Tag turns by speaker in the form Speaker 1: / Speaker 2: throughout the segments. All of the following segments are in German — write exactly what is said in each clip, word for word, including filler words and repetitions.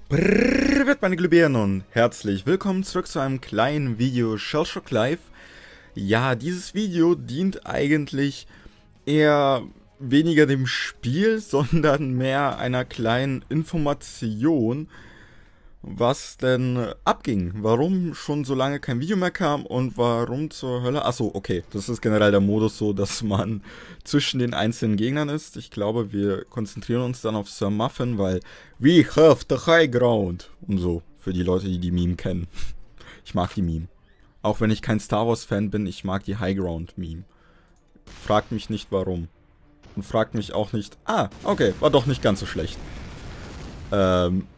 Speaker 1: Brrrr, meine Glühbirnen und herzlich willkommen zurück zu einem kleinen Video Shellshock Live. Ja, dieses Video dient eigentlich eher weniger dem Spiel, sondern mehr einer kleinen Information, was denn abging, warum schon so lange kein Video mehr kam und warum zur Hölle... Achso, okay, das ist generell der Modus so, dass man zwischen den einzelnen Gegnern ist. Ich glaube, wir konzentrieren uns dann auf Sir Muffin, weil we have the high ground und so, für die Leute, die die Meme kennen. Ich mag die Meme. Auch wenn ich kein Star Wars Fan bin, ich mag die High Ground Meme. Fragt mich nicht warum. Und fragt mich auch nicht... Ah, okay, war doch nicht ganz so schlecht. Ähm...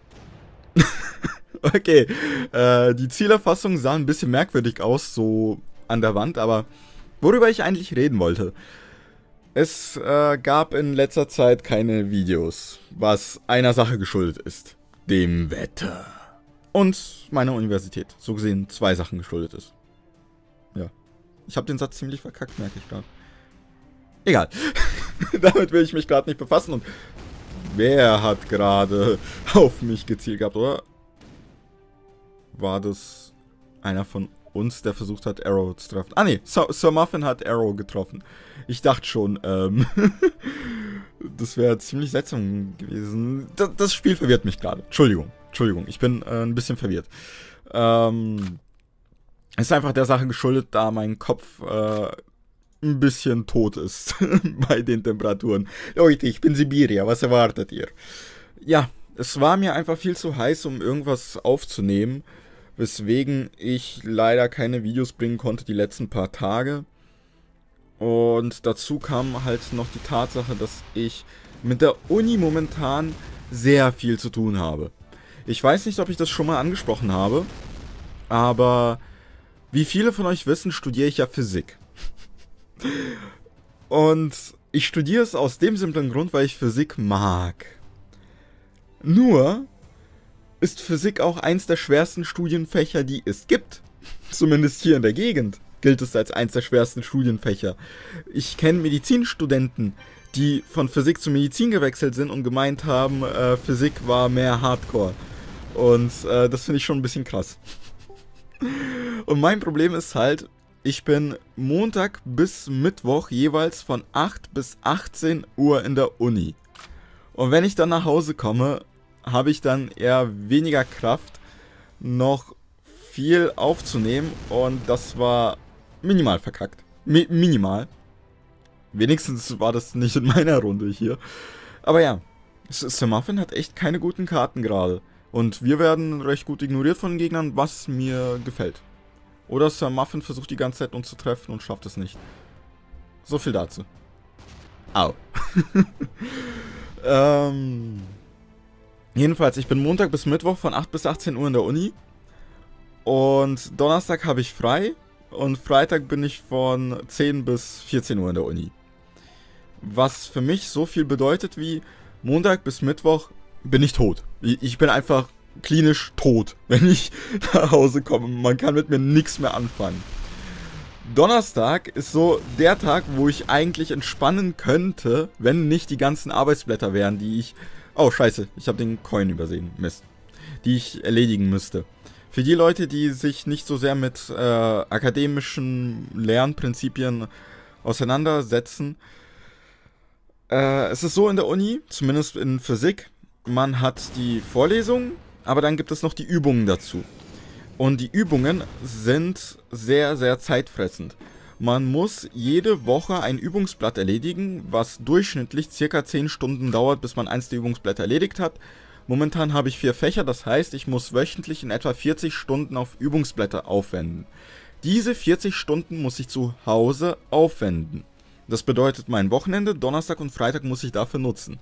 Speaker 1: Okay, äh, die Zielerfassung sah ein bisschen merkwürdig aus, so an der Wand, aber worüber ich eigentlich reden wollte. Es äh, gab in letzter Zeit keine Videos, was einer Sache geschuldet ist. Dem Wetter. Und meiner Universität, so gesehen zwei Sachen geschuldet ist. Ja, ich habe den Satz ziemlich verkackt, merke ich gerade. Egal, damit will ich mich gerade nicht befassen und wer hat gerade auf mich gezielt gehabt, oder? War das einer von uns, der versucht hat, Arrow zu treffen? Ah ne, Sir, Sir Muffin hat Arrow getroffen. Ich dachte schon, ähm, das wäre ziemlich seltsam gewesen. Das, das Spiel verwirrt mich gerade. Entschuldigung, Entschuldigung, ich bin äh, ein bisschen verwirrt. Ähm, ist einfach der Sache geschuldet, da mein Kopf äh, ein bisschen tot ist bei den Temperaturen. Leute, ich bin Sibirier, was erwartet ihr? Ja, es war mir einfach viel zu heiß, um irgendwas aufzunehmen, weswegen ich leider keine Videos bringen konnte die letzten paar Tage. Und dazu kam halt noch die Tatsache, dass ich mit der Uni momentan sehr viel zu tun habe. Ich weiß nicht, ob ich das schon mal angesprochen habe, aber wie viele von euch wissen, studiere ich ja Physik. Und ich studiere es aus dem simplen Grund, weil ich Physik mag. Nur ist Physik auch eins der schwersten Studienfächer, die es gibt. Zumindest hier in der Gegend gilt es als eins der schwersten Studienfächer. Ich kenne Medizinstudenten, die von Physik zu Medizin gewechselt sind und gemeint haben, äh, Physik war mehr Hardcore. Und äh, das finde ich schon ein bisschen krass. Und mein Problem ist halt, ich bin Montag bis Mittwoch jeweils von acht bis achtzehn Uhr in der Uni. Und wenn ich dann nach Hause komme, habe ich dann eher weniger Kraft, noch viel aufzunehmen. Und das war minimal verkackt. Mi- minimal. Wenigstens war das nicht in meiner Runde hier. Aber ja, Sir Muffin hat echt keine guten Karten gerade. Und wir werden recht gut ignoriert von den Gegnern, was mir gefällt. Oder Sir Muffin versucht die ganze Zeit uns zu treffen und schafft es nicht. So viel dazu. Au. ähm... Jedenfalls, ich bin Montag bis Mittwoch von acht bis achtzehn Uhr in der Uni. Und Donnerstag habe ich frei. Und Freitag bin ich von zehn bis vierzehn Uhr in der Uni. Was für mich so viel bedeutet wie Montag bis Mittwoch bin ich tot. Ich bin einfach klinisch tot, wenn ich nach Hause komme. Man kann mit mir nichts mehr anfangen. Donnerstag ist so der Tag, wo ich eigentlich entspannen könnte, wenn nicht die ganzen Arbeitsblätter wären, die ich... Oh, scheiße, ich habe den Coin übersehen. Mist. Die ich erledigen müsste. Für die Leute, die sich nicht so sehr mit äh, akademischen Lernprinzipien auseinandersetzen. Äh, es ist so in der Uni, zumindest in Physik, man hat die Vorlesungen, aber dann gibt es noch die Übungen dazu. Und die Übungen sind sehr, sehr zeitfressend. Man muss jede Woche ein Übungsblatt erledigen, was durchschnittlich circa zehn Stunden dauert, bis man eins der Übungsblätter erledigt hat. Momentan habe ich vier Fächer, das heißt, ich muss wöchentlich in etwa vierzig Stunden auf Übungsblätter aufwenden. Diese vierzig Stunden muss ich zu Hause aufwenden. Das bedeutet, mein Wochenende, Donnerstag und Freitag muss ich dafür nutzen.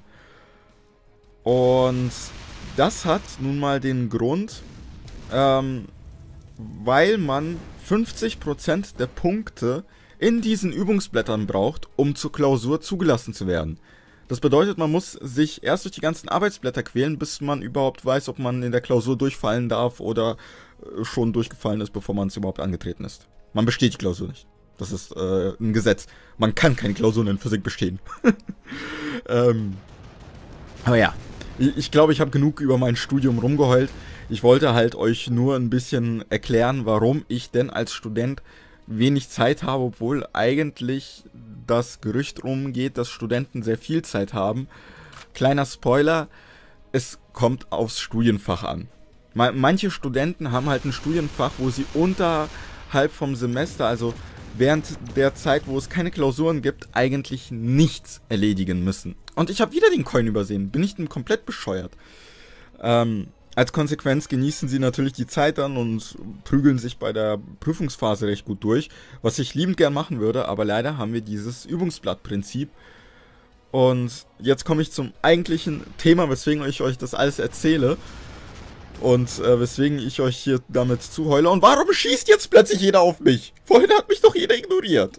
Speaker 1: Und das hat nun mal den Grund, ähm, weil man fünfzig Prozent der Punkte in diesen Übungsblättern braucht, um zur Klausur zugelassen zu werden. Das bedeutet, man muss sich erst durch die ganzen Arbeitsblätter quälen, bis man überhaupt weiß, ob man in der Klausur durchfallen darf oder schon durchgefallen ist, bevor man es überhaupt angetreten ist. Man besteht die Klausur nicht. Das ist äh, ein Gesetz. Man kann keine Klausuren in Physik bestehen. ähm, aber ja, Ich, ich glaube, ich habe genug über mein Studium rumgeheult. Ich wollte halt euch nur ein bisschen erklären, warum ich denn als Student wenig Zeit habe, obwohl eigentlich das Gerücht rumgeht, dass Studenten sehr viel Zeit haben. Kleiner Spoiler, es kommt aufs Studienfach an. Manche Studenten haben halt ein Studienfach, wo sie unterhalb vom Semester, also während der Zeit, wo es keine Klausuren gibt, eigentlich nichts erledigen müssen. Und ich habe wieder den Coin übersehen. Bin ich denn komplett bescheuert? Ähm, als Konsequenz genießen sie natürlich die Zeit dann und prügeln sich bei der Prüfungsphase recht gut durch, was ich liebend gern machen würde, aber leider haben wir dieses Übungsblattprinzip. Und jetzt komme ich zum eigentlichen Thema, weswegen ich euch das alles erzähle. Und äh, weswegen ich euch hier damit zuheule. Und warum schießt jetzt plötzlich jeder auf mich? Vorhin hat mich doch jeder ignoriert.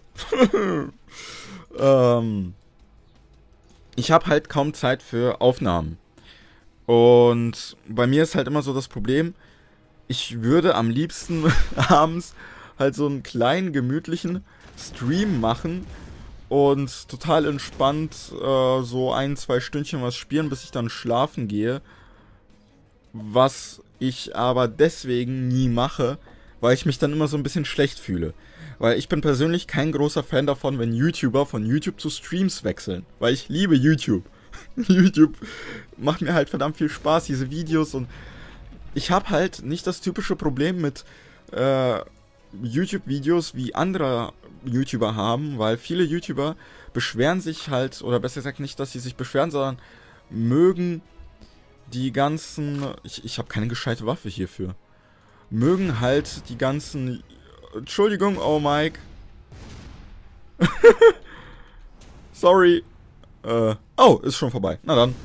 Speaker 1: ähm, ich habe halt kaum Zeit für Aufnahmen. Und bei mir ist halt immer so das Problem, ich würde am liebsten abends halt so einen kleinen, gemütlichen Stream machen und total entspannt äh, so ein, zwei Stündchen was spielen, bis ich dann schlafen gehe. Was ich aber deswegen nie mache, weil ich mich dann immer so ein bisschen schlecht fühle. Weil ich bin persönlich kein großer Fan davon, wenn YouTuber von YouTube zu Streams wechseln. Weil ich liebe YouTube. YouTube macht mir halt verdammt viel Spaß, diese Videos. Und ich habe halt nicht das typische Problem mit äh, YouTube-Videos wie andere YouTuber haben, weil viele YouTuber beschweren sich halt, oder besser gesagt nicht, dass sie sich beschweren, sondern mögen die ganzen, ich, ich habe keine gescheite Waffe hierfür, mögen halt die ganzen, Entschuldigung, oh Mike, sorry, äh, oh, ist schon vorbei, na dann,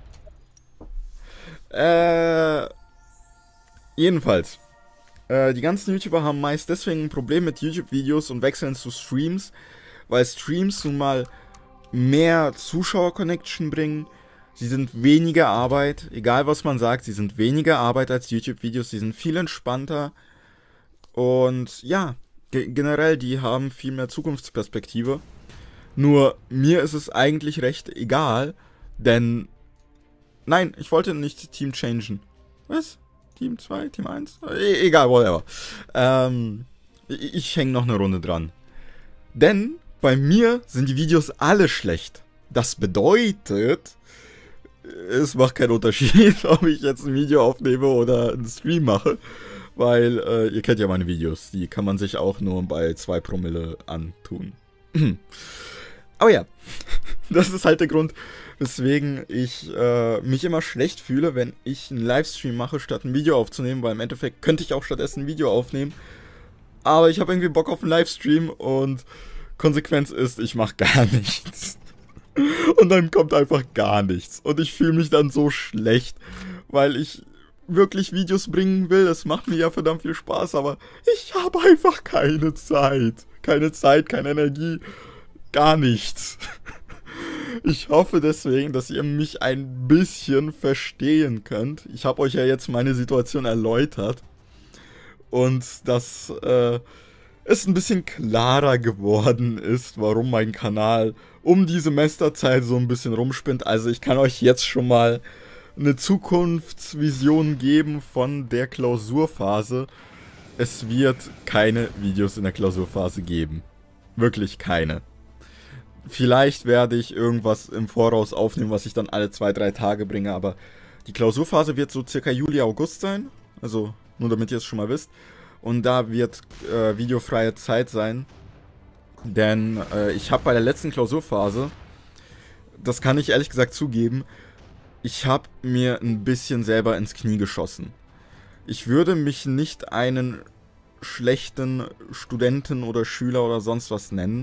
Speaker 1: äh, jedenfalls, äh, die ganzen YouTuber haben meist deswegen ein Problem mit YouTube-Videos und wechseln zu Streams, weil Streams nun mal mehr Zuschauer-Connection bringen. Sie sind weniger Arbeit, egal was man sagt, sie sind weniger Arbeit als YouTube-Videos, sie sind viel entspannter und ja, ge- generell, die haben viel mehr Zukunftsperspektive. Nur mir ist es eigentlich recht egal, denn, nein, ich wollte nicht Team changen. Was? Team zwei, Team eins? E- egal, whatever. Ähm, ich ich hänge noch eine Runde dran. Denn bei mir sind die Videos alle schlecht. Das bedeutet, es macht keinen Unterschied, ob ich jetzt ein Video aufnehme oder einen Stream mache, weil äh, ihr kennt ja meine Videos, die kann man sich auch nur bei zwei Promille antun. Aber ja, das ist halt der Grund, weswegen ich äh, mich immer schlecht fühle, wenn ich einen Livestream mache, statt ein Video aufzunehmen, weil im Endeffekt könnte ich auch stattdessen ein Video aufnehmen, aber ich habe irgendwie Bock auf einen Livestream und Konsequenz ist, ich mache gar nichts. Und dann kommt einfach gar nichts. Und ich fühle mich dann so schlecht, weil ich wirklich Videos bringen will. Es macht mir ja verdammt viel Spaß, aber ich habe einfach keine Zeit. Keine Zeit, keine Energie, gar nichts. Ich hoffe deswegen, dass ihr mich ein bisschen verstehen könnt. Ich habe euch ja jetzt meine Situation erläutert. Und dass äh, es ein bisschen klarer geworden ist, warum mein Kanal um die Semesterzeit so ein bisschen rumspinnt. Also ich kann euch jetzt schon mal eine Zukunftsvision geben von der Klausurphase. Es wird keine Videos in der Klausurphase geben. Wirklich keine. Vielleicht werde ich irgendwas im Voraus aufnehmen, was ich dann alle zwei, drei Tage bringe, aber die Klausurphase wird so circa Juli, August sein. Also nur damit ihr es schon mal wisst. Und da wird äh, videofreie Zeit sein. Denn äh, ich habe bei der letzten Klausurphase, das kann ich ehrlich gesagt zugeben, ich habe mir ein bisschen selber ins Knie geschossen. Ich würde mich nicht einen schlechten Studenten oder Schüler oder sonst was nennen,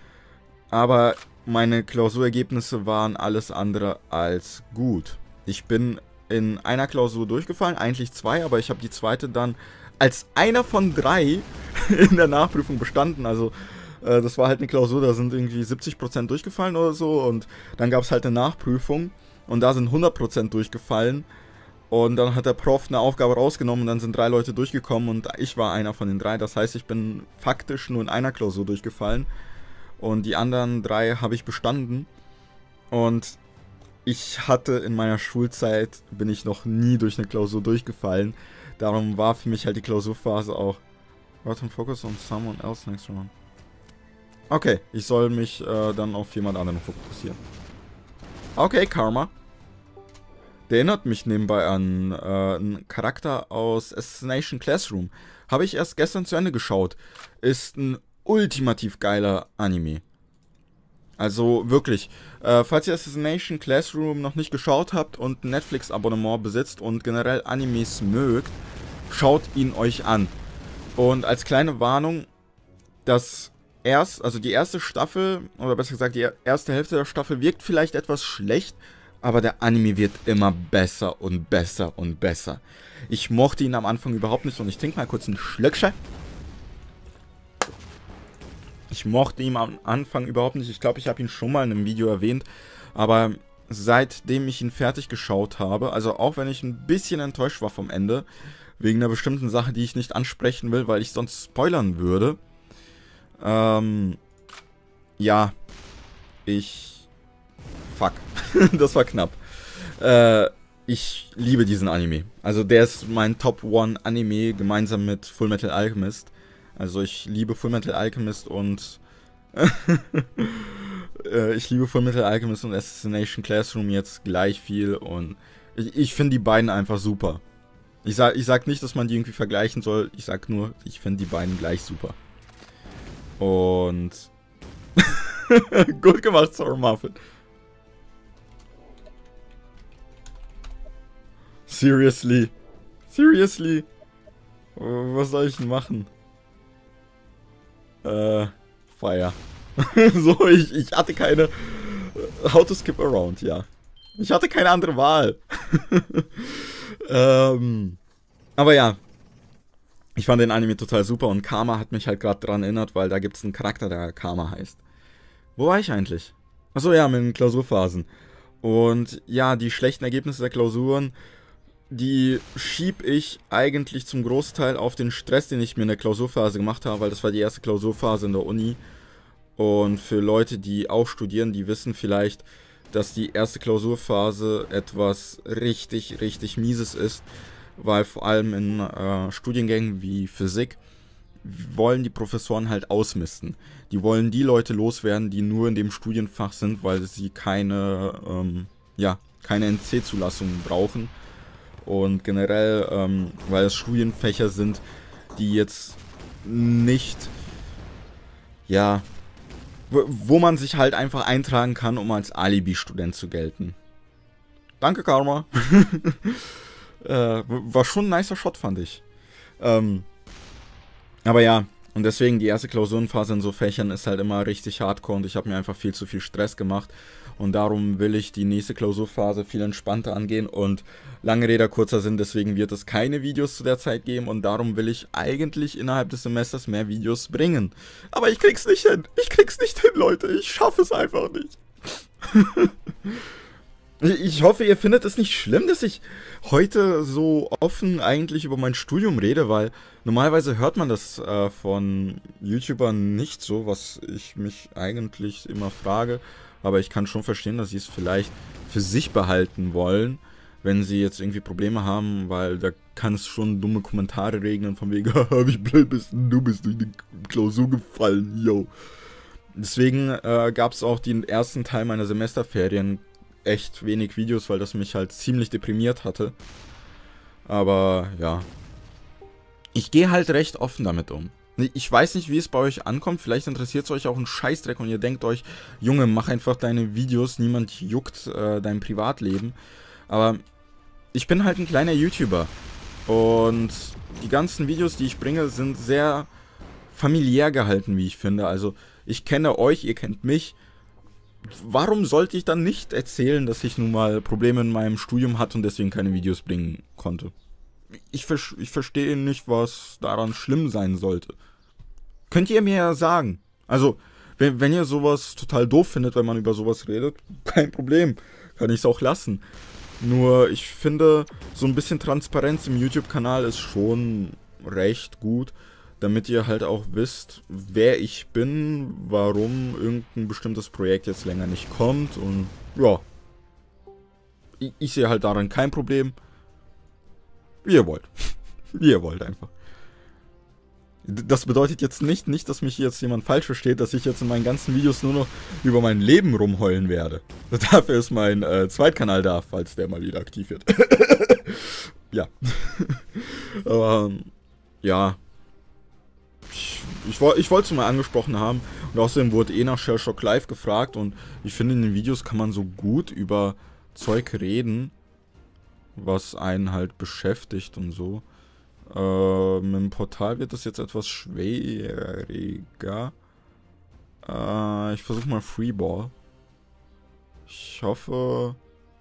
Speaker 1: aber meine Klausurergebnisse waren alles andere als gut. Ich bin in einer Klausur durchgefallen, eigentlich zwei, aber ich habe die zweite dann als einer von drei in der Nachprüfung bestanden. Also äh, das war halt eine Klausur, da sind irgendwie siebzig Prozent durchgefallen oder so und dann gab es halt eine Nachprüfung und da sind hundert Prozent durchgefallen und dann hat der Prof eine Aufgabe rausgenommen und dann sind drei Leute durchgekommen und ich war einer von den drei. Das heißt, ich bin faktisch nur in einer Klausur durchgefallen und die anderen drei habe ich bestanden und ich hatte in meiner Schulzeit, bin ich noch nie durch eine Klausur durchgefallen. Darum war für mich halt die Klausurphase auch. Right and focus on someone else next round. Okay, ich soll mich äh, dann auf jemand anderen fokussieren. Okay, Karma. Der erinnert mich nebenbei an äh, einen Charakter aus Assassination Classroom. Habe ich erst gestern zu Ende geschaut. Ist ein ultimativ geiler Anime. Also wirklich, äh, falls ihr Assassination Classroom noch nicht geschaut habt und ein Netflix-Abonnement besitzt und generell Animes mögt, schaut ihn euch an. Und als kleine Warnung, das erst, also die erste Staffel, oder besser gesagt die erste Hälfte der Staffel wirkt vielleicht etwas schlecht, aber der Anime wird immer besser und besser und besser. Ich mochte ihn am Anfang überhaupt nicht und ich trinke mal kurz einen Schlückchen. Ich mochte ihn am Anfang überhaupt nicht. Ich glaube, ich habe ihn schon mal in einem Video erwähnt. Aber seitdem ich ihn fertig geschaut habe, also auch wenn ich ein bisschen enttäuscht war vom Ende, wegen einer bestimmten Sache, die ich nicht ansprechen will, weil ich sonst spoilern würde. Ähm, ja, ich... Fuck, das war knapp. Äh, ich liebe diesen Anime. Also der ist mein Top One Anime, gemeinsam mit Fullmetal Alchemist. Also ich liebe Fullmetal Alchemist und äh, ich liebe Fullmetal Alchemist und Assassination Classroom jetzt gleich viel und ich, ich finde die beiden einfach super. Ich sag, ich sag nicht, dass man die irgendwie vergleichen soll, ich sag nur, ich finde die beiden gleich super. Und gut gemacht, Sour Muffin. Seriously? Seriously? Was soll ich denn machen? Äh, Fire. So, ich, ich hatte keine... How to skip around, ja. Ich hatte keine andere Wahl. ähm, aber ja. Ich fand den Anime total super und Karma hat mich halt gerade dran erinnert, weil da gibt es einen Charakter, der Karma heißt. Wo war ich eigentlich? Achso, ja, mit den Klausurphasen. Und ja, die schlechten Ergebnisse der Klausuren, die schieb ich eigentlich zum Großteil auf den Stress, den ich mir in der Klausurphase gemacht habe, weil das war die erste Klausurphase in der Uni. Und für Leute, die auch studieren, die wissen vielleicht, dass die erste Klausurphase etwas richtig, richtig Mieses ist, weil vor allem in äh, Studiengängen wie Physik wollen die Professoren halt ausmisten. Die wollen die Leute loswerden, die nur in dem Studienfach sind, weil sie keine, ähm, ja, keine N C-Zulassung brauchen. Und generell, ähm, weil es Studienfächer sind, die jetzt nicht, ja, wo man sich halt einfach eintragen kann, um als Alibi-Student zu gelten. Danke, Karma. äh, war schon ein nicer Shot, fand ich. Ähm, aber ja, und deswegen die erste Klausurenphase in so Fächern ist halt immer richtig hardcore und ich habe mir einfach viel zu viel Stress gemacht. Und darum will ich die nächste Klausurphase viel entspannter angehen und lange Rede, kurzer Sinn, deswegen wird es keine Videos zu der Zeit geben und darum will ich eigentlich innerhalb des Semesters mehr Videos bringen. Aber ich krieg's nicht hin, ich krieg's nicht hin, Leute, ich schaffe es einfach nicht. Ich hoffe, ihr findet es nicht schlimm, dass ich heute so offen eigentlich über mein Studium rede, weil normalerweise hört man das äh, von YouTubern nicht so, was ich mich eigentlich immer frage. Aber ich kann schon verstehen, dass sie es vielleicht für sich behalten wollen, wenn sie jetzt irgendwie Probleme haben, weil da kann es schon dumme Kommentare regnen, von wegen, wie blöd bist du, bist durch die Klausur gefallen, yo. Deswegen äh, gab es auch den ersten Teil meiner Semesterferien echt wenig Videos, weil das mich halt ziemlich deprimiert hatte. Aber ja, ich gehe halt recht offen damit um. Ich weiß nicht, wie es bei euch ankommt, vielleicht interessiert es euch auch ein Scheißdreck und ihr denkt euch, Junge, mach einfach deine Videos, niemand juckt äh, dein Privatleben. Aber ich bin halt ein kleiner YouTuber und die ganzen Videos, die ich bringe, sind sehr familiär gehalten, wie ich finde. Also ich kenne euch, ihr kennt mich. Warum sollte ich dann nicht erzählen, dass ich nun mal Probleme in meinem Studium hatte und deswegen keine Videos bringen konnte? Ich, ver- ich verstehe nicht, was daran schlimm sein sollte. Könnt ihr mir ja sagen. Also, wenn, wenn ihr sowas total doof findet, wenn man über sowas redet, kein Problem. Kann ich es auch lassen. Nur, ich finde, so ein bisschen Transparenz im YouTube-Kanal ist schon recht gut, damit ihr halt auch wisst, wer ich bin, warum irgendein bestimmtes Projekt jetzt länger nicht kommt und ja. ich, ich sehe halt daran kein Problem. Wie ihr wollt. Wie ihr wollt einfach. Das bedeutet jetzt nicht, nicht, dass mich jetzt jemand falsch versteht, dass ich jetzt in meinen ganzen Videos nur noch über mein Leben rumheulen werde. Dafür ist mein äh, Zweitkanal da, falls der mal wieder aktiv wird. Ja. Aber, ja. Ich, ich, ich wollte es mal angesprochen haben. Und außerdem wurde eh nach Shellshock Live gefragt. Und ich finde, in den Videos kann man so gut über Zeug reden, was einen halt beschäftigt und so. Äh, mit dem Portal wird das jetzt etwas schwieriger. Äh, ich versuche mal Freeball. Ich hoffe...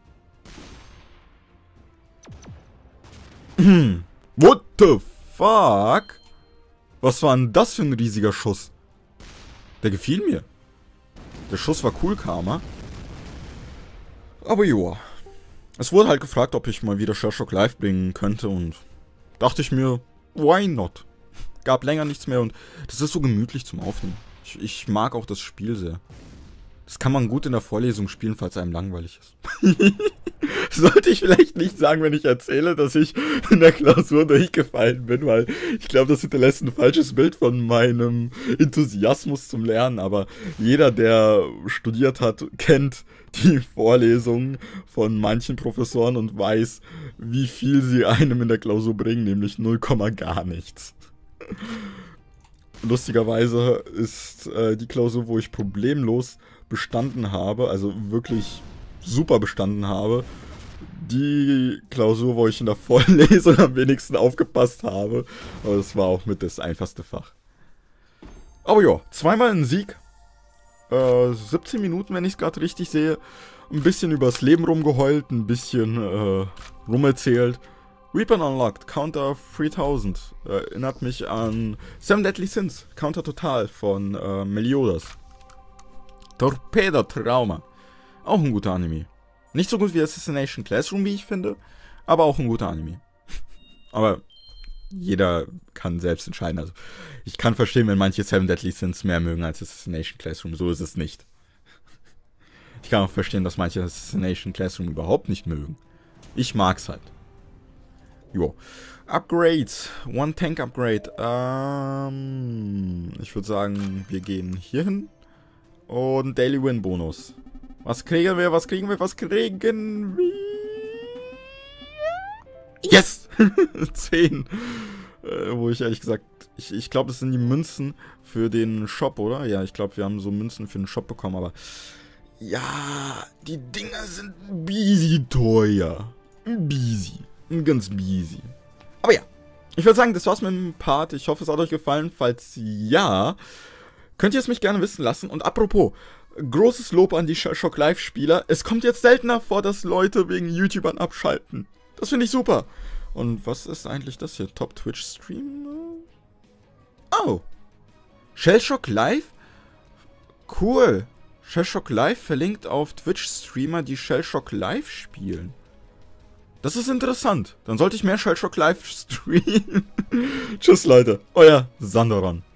Speaker 1: What the fuck? Was war denn das für ein riesiger Schuss? Der gefiel mir. Der Schuss war cool, Karma. Aber joa. Es wurde halt gefragt, ob ich mal wieder Shellshock Live bringen könnte und dachte ich mir, why not? Gab länger nichts mehr und das ist so gemütlich zum Aufnehmen. Ich, ich mag auch das Spiel sehr. Das kann man gut in der Vorlesung spielen, falls einem langweilig ist. Sollte ich vielleicht nicht sagen, wenn ich erzähle, dass ich in der Klausur durchgefallen bin, weil ich glaube, das hinterlässt ein falsches Bild von meinem Enthusiasmus zum Lernen. Aber jeder, der studiert hat, kennt die Vorlesungen von manchen Professoren und weiß, wie viel sie einem in der Klausur bringen, nämlich null, gar nichts. Lustigerweise ist äh, die Klausur, wo ich problemlos bestanden habe, also wirklich super bestanden habe, die Klausur, wo ich in der Vorlesung am wenigsten aufgepasst habe. Aber das war auch mit das einfachste Fach. Aber ja, zweimal ein Sieg. Äh, siebzehn Minuten, wenn ich es gerade richtig sehe. Ein bisschen übers Leben rumgeheult, ein bisschen äh, rumerzählt. Weapon Unlocked, Counter dreitausend. Äh, erinnert mich an Seven Deadly Sins, Counter Total von äh, Meliodas. Torpedo Trauma. Auch ein guter Anime. Nicht so gut wie Assassination Classroom, wie ich finde, aber auch ein guter Anime. Aber jeder kann selbst entscheiden. Also ich kann verstehen, wenn manche Seven Deadly Sins mehr mögen als Assassination Classroom. So ist es nicht. Ich kann auch verstehen, dass manche Assassination Classroom überhaupt nicht mögen. Ich mag's halt. Jo. Upgrades. One Tank Upgrade. Ähm, ich würde sagen, wir gehen hier hin. Und Daily Win Bonus. Was kriegen wir? Was kriegen wir? Was kriegen wir? Yes! zehn. Äh, wo ich ehrlich gesagt, ich, ich glaube, das sind die Münzen für den Shop, oder? Ja, ich glaube, wir haben so Münzen für den Shop bekommen, aber ja, die Dinger sind busy teuer. Busy. Ganz busy. Aber ja, ich würde sagen, das war's mit dem Part. Ich hoffe, es hat euch gefallen. Falls ja, könnt ihr es mich gerne wissen lassen. Und apropos, großes Lob an die Shellshock Live-Spieler. Es kommt jetzt seltener vor, dass Leute wegen YouTubern abschalten. Das finde ich super. Und was ist eigentlich das hier? Top-Twitch-Stream? Oh. Shellshock Live? Cool. Shellshock Live verlinkt auf Twitch-Streamer, die Shellshock Live spielen. Das ist interessant. Dann sollte ich mehr Shellshock Live streamen. Tschüss, Leute. Euer Sandoran.